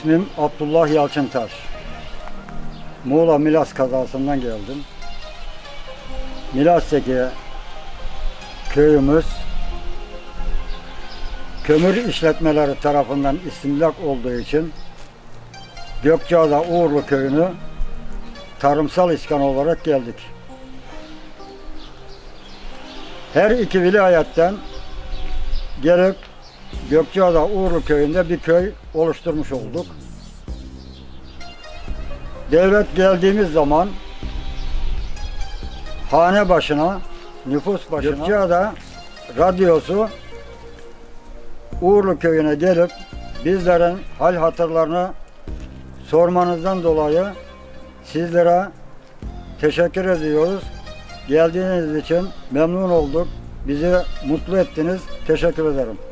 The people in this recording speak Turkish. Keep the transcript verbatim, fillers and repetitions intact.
İsmim Abdullah Yalçıntaş. Muğla Milas kazasından geldim. Milas'taki köyümüz kömür işletmeleri tarafından istimlak olduğu için Gökçeada Uğurlu köyünü tarımsal iskan olarak geldik. Her iki vilayetten gelip Gökçeada Uğurlu köyünde bir köy oluşturmuş olduk. Devlet geldiğimiz zaman hane başına, nüfus başına Gökçeada radyosu Uğurlu köyüne gelip bizlerin hal hatırlarını sormanızdan dolayı sizlere teşekkür ediyoruz. Geldiğiniz için memnun olduk. Bizi mutlu ettiniz. Teşekkür ederim.